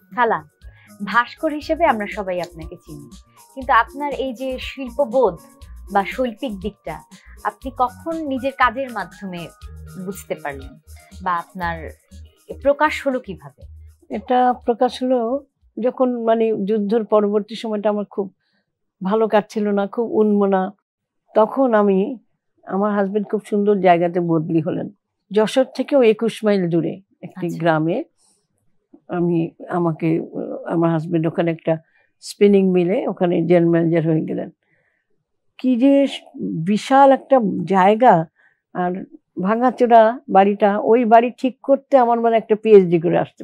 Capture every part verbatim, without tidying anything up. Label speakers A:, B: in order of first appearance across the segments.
A: খালা, ভাস্কর হিসেবে আমরা সবাই আপনাকে চিনি, কিন্তু আপনার এই যে শিল্পবোধ বা শৈল্পিক দিকটা আপনি কখন নিজের কাজের মাধ্যমে বুঝতে পারলেন, বা আপনার প্রকাশ হলো কিভাবে?
B: এটা প্রকাশ হলো যখন মানে যুদ্ধের পরবর্তী সময়টা আমার খুব ভালো কাটছিল না, খুব উন্মনা। তখন আমি আমার হাজবেন্ড খুব সুন্দর জায়গাতে বদলি হলেন, যশোর থেকেও একুশ মাইল দূরে একটি গ্রামে। আমি আমাকে আমার হাজবেন্ড ওখানে একটা স্পিনিং মিলে ওখানে জেনারেল ম্যানেজার হয়ে গেলেন। কি যে বিশাল একটা জায়গা, আর ভাঙাচোরা বাড়িটা, ওই বাড়ি ঠিক করতে আমার মানে একটা পিএইচডি করে আসতে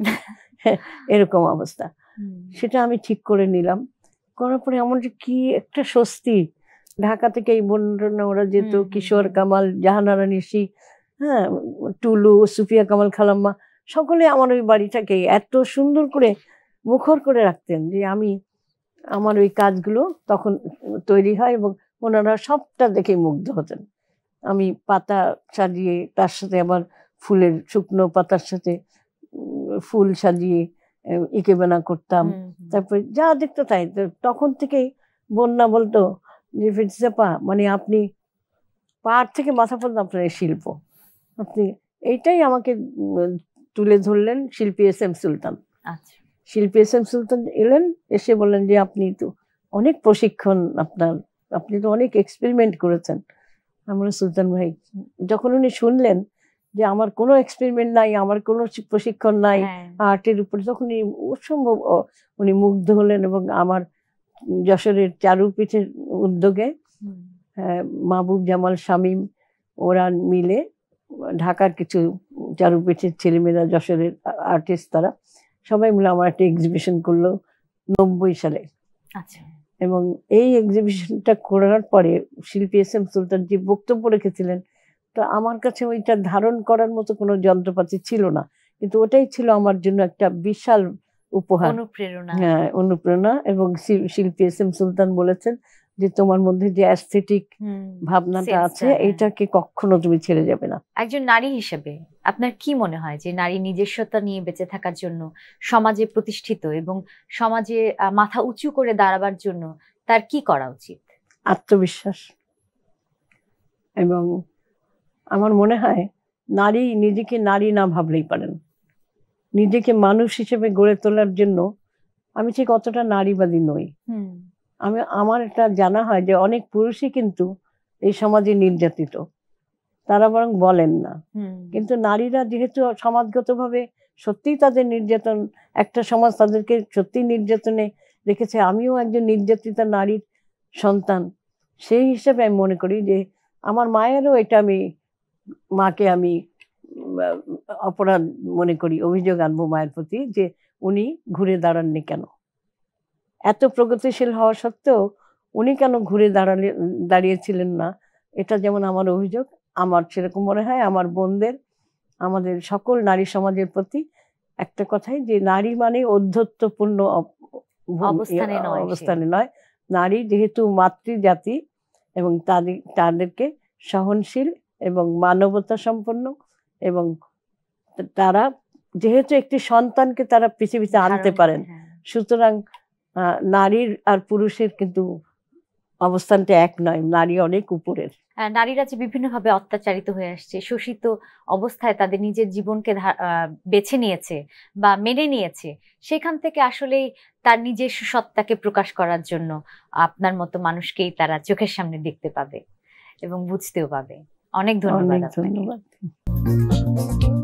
B: এরকম অবস্থা। সেটা আমি ঠিক করে নিলাম, করার পরে আমার যে কি একটা স্বস্তি। ঢাকা থেকে এই বোনরা ওরা যেত, কিশোর কামাল, জাহানারা নিশি, হ্যাঁ, টুলু, সুফিয়া কামাল খালাম্মা, সকলে আমার ওই বাড়িটাকে এত সুন্দর করে মুখর করে রাখতেন যে আমি আমার ওই কাজগুলো তখন তৈরি হয় এবং ওনারা সবটা দেখে মুগ্ধ হতেন। আমি পাতা সাজিয়ে তার সাথে আবার ফুলের শুকনো পাতার সাথে ফুল সাজিয়ে ইকেবানা করতাম। তারপরে যা দেখতো তাই। তখন থেকেই বন্যা বলতো যে ফিরজাপা, মানে আপনি পাহাড় থেকে মাথা পর্যন্ত আপনার এই শিল্প, আপনি এইটাই আমাকে তুলে ধরলেন শিল্পী এস এম সুলতান। শিল্পী এস এম সুলতান এলেন, এসে বললেন যে আপনি তো অনেক প্রশিক্ষণ আপনার, আপনি তো অনেক এক্সপেরিমেন্ট করেছেন। আমরা সুলতান ভাই, যখন উনি শুনলেন যে আমার কোনো এক্সপেরিমেন্ট নাই, আমার কোনো প্রশিক্ষণ নাই আর্টের উপরে, তখন অসম্ভব উনি মুগ্ধ হলেন। এবং আমার যশোরের চারুপীঠের উদ্যোগে মাহবুব জামাল শামীম ওরা মিলে, ঢাকার কিছু চারুপীঠের ছেলেমেয়েরা, যশোরের আর্টিস্ট, তারা সবাই মিলে আমার একটা এক্সিবিশন করলো নব্বই সালে। আচ্ছা। এবং এই এক্সিবিশনটা করার পরে শিল্পী এস এম সুলতান যে বক্তব্য রেখেছিলেন, তো আমার কাছে ওইটা ধারণ করার মতো কোনো যন্ত্রপাতি ছিল না, কিন্তু ওটাই ছিল আমার জন্য একটা বিশাল উপহার, অনুপ্রেরণা। হ্যাঁ, অনুপ্রেরণা। এবং শিল্পী এস এম সুলতান বলেছেন যে তোমার মধ্যে যে অ্যাস্থেটিক ভাবনাটা আছে, এটাকে কখনো তুমি ছেড়ে যাবে না।
A: একজন নারী হিসেবে আপনার কি মনে হয় যে নারী নিজস্বতা নিয়ে বেঁচে থাকার জন্য, সমাজে প্রতিষ্ঠিত এবং সমাজে মাথা উঁচু করে দাঁড়াবার জন্য তার কি করা উচিত?
B: আত্মবিশ্বাস। এবং আমার মনে হয় নারী নিজেকে নারী না ভাবলেই পারেন, নিজেকে মানুষ হিসেবে গড়ে তোলার জন্য। আমি ঠিক অতটা নারীবাদী নই। আমি আমার এটা জানা হয় যে অনেক পুরুষই কিন্তু এই সমাজে নির্যাতিত, তারা বরং বলেন না। কিন্তু নারীরা যেহেতু সমাজগতভাবে সত্যিই তাদের নির্যাতন, একটা সমাজ তাদেরকে সত্যি নির্যাতনে রেখেছে। আমিও একজন নির্যাতিতা নারীর সন্তান, সেই হিসেবে আমি মনে করি যে আমার মায়েরও এটা, আমি মাকে আমি অপরাধ মনে করি, অভিযোগ আনবো মায়ের প্রতি যে উনি ঘুরে দাঁড়াননি কেন, এত প্রগতিশীল হওয়া সত্ত্বেও উনি কেন ঘুরে দাঁড়ালে দাঁড়িয়েছিলেন না। এটা যেমন আমার অভিযোগ, আমার সেরকম মনে হয় আমার বোনদের, আমাদের সকল নারী সমাজের প্রতি একটা কথাই, যে নারী মানে অধ্যত্বপূর্ণ অবস্থানে নয়। নারী যেহেতু মাতৃজাতি এবং তাদের তাদেরকে সহনশীল এবং মানবতা সম্পন্ন, এবং তারা যেহেতু একটি সন্তানকে তারা পৃথিবীতে আনতে পারেন, সুতরাং নারীর আর পুরুষের কিন্তু অবস্থানটা এক নয়, নারী অনেক উপরের।
A: নারীরা যে বিভিন্নভাবে অত্যাচারিত হয়ে আসছে, শোষিত অবস্থায় তাদের নিজের জীবনকে বেছে নিয়েছে বা মেনে নিয়েছে, সেখান থেকে আসলেই তার নিজস্ব সত্তাকে প্রকাশ করার জন্য আপনার মতো মানুষকেই তারা চোখের সামনে দেখতে পাবে এবং বুঝতেও পাবে। অনেক ধন্যবাদ।
B: ধন্যবাদ।